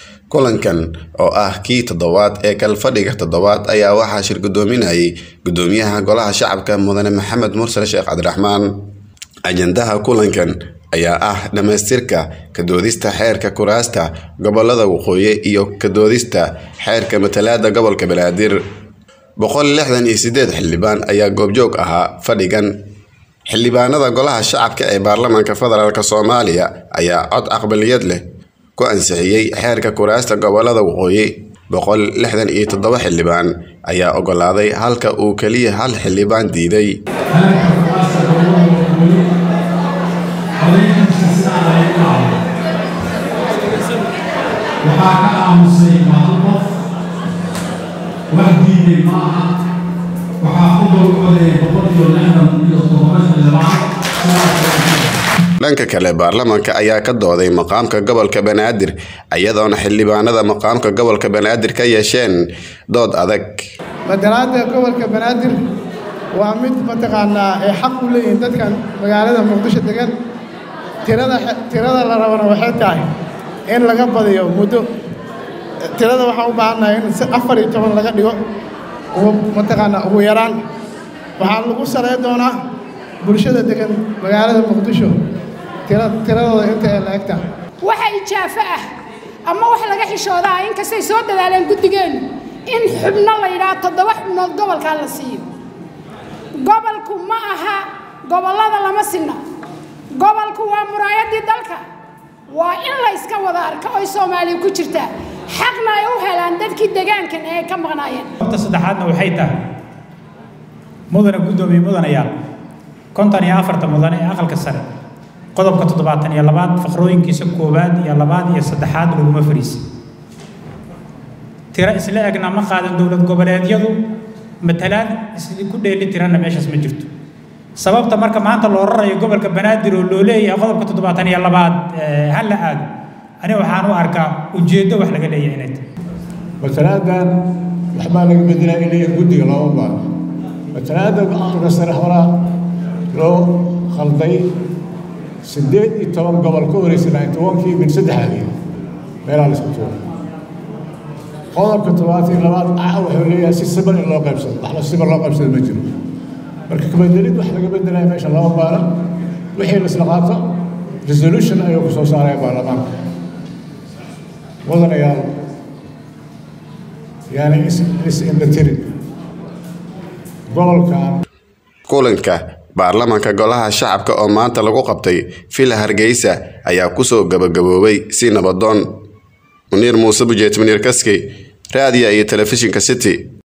kulankan oo kii toddobaad ee kalfadhiga toddobaad ayaa waxaa shir gudoominayay gudoomiyaha golaha shacabka mudane Maxamed Mursal Sheekh Cabdiraxmaan. ajandaha kulankan ayaa dhamaystirka ka doodista xeerka kuraasta gobolada waqooyi iyo ka doodista xeerka matalaada gobolka Banaadir. 168 xildhibaan ayaa goobjoog ahaa fadhigan. xildhibaanada golaha shacabka ee baarlamaanka federaalka Soomaaliya ayaa cod aqbaliyad leh ku ansixiyay xeerka kuraasta gobolada waqooyi. 167 xildhibaan ayaa ogolaaday halka uu kaliya hal xildhibaan diiday. dhanka kale baarlamaanka ayaa ka dooday maqaamka gobolka Banaadir iyadoona xildhibaanada maqaamka gobolka Banaadir ka yeesheen dood adag. matalaada gobolka Banaadir waa mid mataqaanaa ay xaq u leeyihiin dadkan magaalada Muqdisho degan. tirada la rabana waxay tahay in laga badiyo muddo. tirada waxaan u baahanahay in 14 laga dhigo oo mataqaanaa ugu yaraan waxaa lagu sareey doonaa bulshada degan magaalada Muqdisho tiradooda inta ay la egtahay. waxa ijaafa ama wax laga xishoodaa in kastay soo dadaaleen guddigeen in xubno la yiraahdo 7 xubnood gobolka la siiyo. gobolku ma aha gobolada lama sinna. gobolku waa muraayadii dalka. waa in la iska wada arko oo Soomaaliya ku jirta xaqna ay u helaan dadkii deegaankan ee ka maqnaayeen. saddexaadna waxay tahay mudane gudoomiye mudanayaal 54 mudane ee aqalka sare qodobka 72 faqrooyinkiisa koowaad iyo labaad iyo saddexaad laguma fariisin. tira isla egna ma qaadan dowlad goboleedyadu matalaan isla ku dheeli tirana meeshaas ma jirto. sababta marka maanta loo rarayo gobolka Banaadir oo loo leeyahay qodobka 72 hal la aad ani waxaan u arkaa ujeedo wax laga leeyahay inay matalaadan waxba laga beddelay inay guddiga loo baahan. matalaada aqalka sare hore loo khalday 18 gobol ka wareegsanay 10kii min 3 meel aan isku tuuro. qodobka 72 wuxuu leeyahay si siman in loo qaybsado. waxna siman loo qaybsado ma jiro. marka kabeddelid wax laga beddelay meesha loo baahan wixii la isla qaato resolution ayuu ku soo saaray baarlamaanka. wadanayaal yani is-indhatirin gobolkan. kulanka baarlamaanka golaha shacabka oo maanta lagu qabtay Villa Hargeysa ayaa ku soo gabagaboobay si nabadoon. Munir Muuse Bujeet, Munir Kaskey, raadiyo iyo telefishinka City.